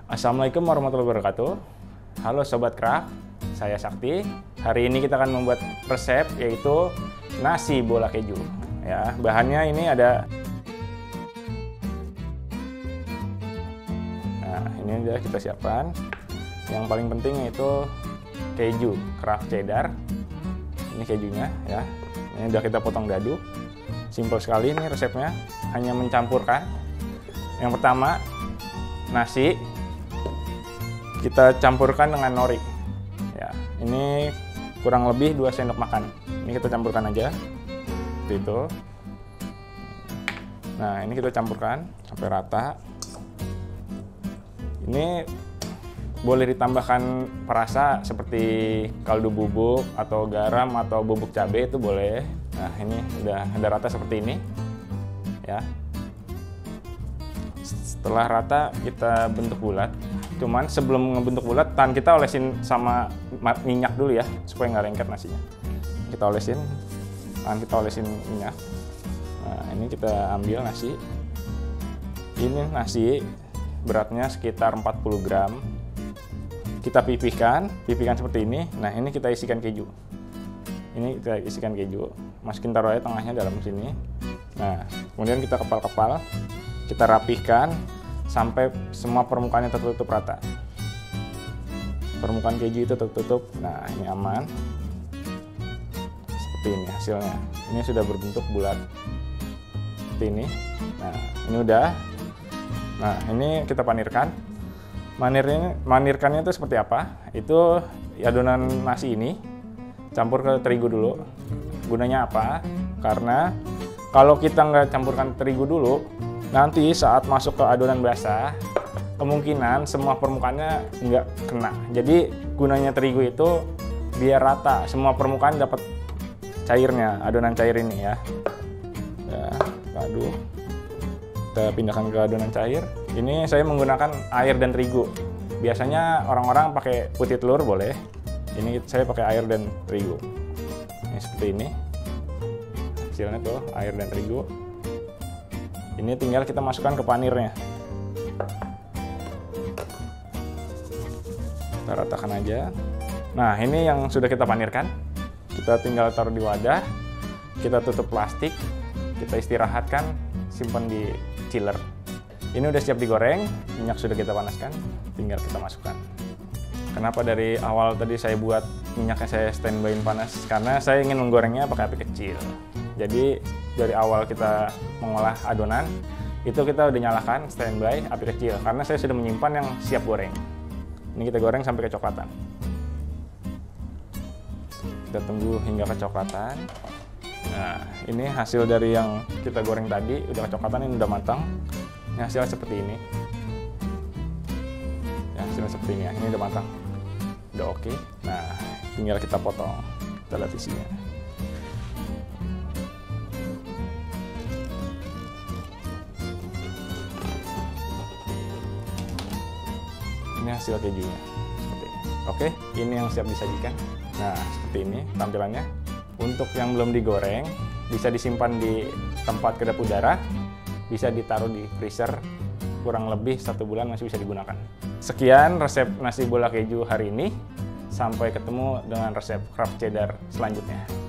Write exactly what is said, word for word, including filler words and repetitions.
Assalamualaikum warahmatullahi wabarakatuh. Halo Sobat Craft, saya Sakti. Hari ini kita akan membuat resep yaitu nasi bola keju. Ya, bahannya ini ada. Nah, ini udah kita siapkan. Yang paling penting yaitu keju Kraft Cheddar. Ini kejunya ya. Ini udah kita potong dadu. Simpel sekali ini resepnya, hanya mencampurkan. Yang pertama, nasi kita campurkan dengan nori. Ya, ini kurang lebih dua sendok makan. Ini kita campurkan aja. Seperti itu. Nah, ini kita campurkan sampai rata. Ini boleh ditambahkan perasa seperti kaldu bubuk atau garam atau bubuk cabai, itu boleh. Nah, ini udah ada rata seperti ini. Ya. Setelah rata kita bentuk bulat. Cuman sebelum ngebentuk bulat, tangan kita olesin sama minyak dulu ya, supaya nggak lengket nasinya. Kita olesin, tangan kita olesin minyak. Nah, ini kita ambil nasi. Ini nasi beratnya sekitar empat puluh gram. Kita pipihkan, pipihkan seperti ini. Nah, ini kita isikan keju. Ini kita isikan keju, masukin taruh aja tengahnya dalam sini. Nah, kemudian kita kepal-kepal, kita rapihkan sampai semua permukaannya tertutup rata. Permukaan keju itu tertutup. Nah, ini aman. Seperti ini hasilnya. Ini sudah berbentuk bulat. Seperti ini. Nah, ini udah. Nah, ini kita panirkan. Manirnya, manirkannya itu seperti apa? Itu adonan nasi ini campur ke terigu dulu. Gunanya apa? Karena kalau kita nggak campurkan terigu dulu, nanti saat masuk ke adonan basah, kemungkinan semua permukaannya nggak kena. Jadi gunanya terigu itu biar rata, semua permukaan dapat cairnya, adonan cair ini ya. Ya, aduk. Kita pindahkan ke adonan cair. Ini saya menggunakan air dan terigu. Biasanya orang-orang pakai putih telur boleh. Ini saya pakai air dan terigu. Ini seperti ini. Hasilnya tuh air dan terigu. Ini tinggal kita masukkan ke panirnya. Kita ratakan aja. Nah, ini yang sudah kita panirkan. Kita tinggal taruh di wadah. Kita tutup plastik. Kita istirahatkan, simpan di chiller. Ini udah siap digoreng, minyak sudah kita panaskan, tinggal kita masukkan. Kenapa dari awal tadi saya buat minyaknya saya standby panas? Karena saya ingin menggorengnya pakai api kecil. Jadi dari awal kita mengolah adonan, itu kita udah nyalakan standby api kecil. Karena saya sudah menyimpan yang siap goreng. Ini kita goreng sampai kecoklatan. Kita tunggu hingga kecoklatan. Nah, ini hasil dari yang kita goreng tadi, udah kecoklatan, ini udah matang. Ini hasilnya seperti ini. Ya, hasilnya seperti ini ya. Ini udah matang. Udah oke. Nah, tinggal kita potong. Kita lihat isinya. Ini hasil kejunya. Seperti ini. Oke, ini yang siap disajikan. Nah, seperti ini tampilannya. Untuk yang belum digoreng, bisa disimpan di tempat kedap udara, bisa ditaruh di freezer, kurang lebih satu bulan masih bisa digunakan. Sekian resep nasi bola keju hari ini. Sampai ketemu dengan resep Kraft Cheddar selanjutnya.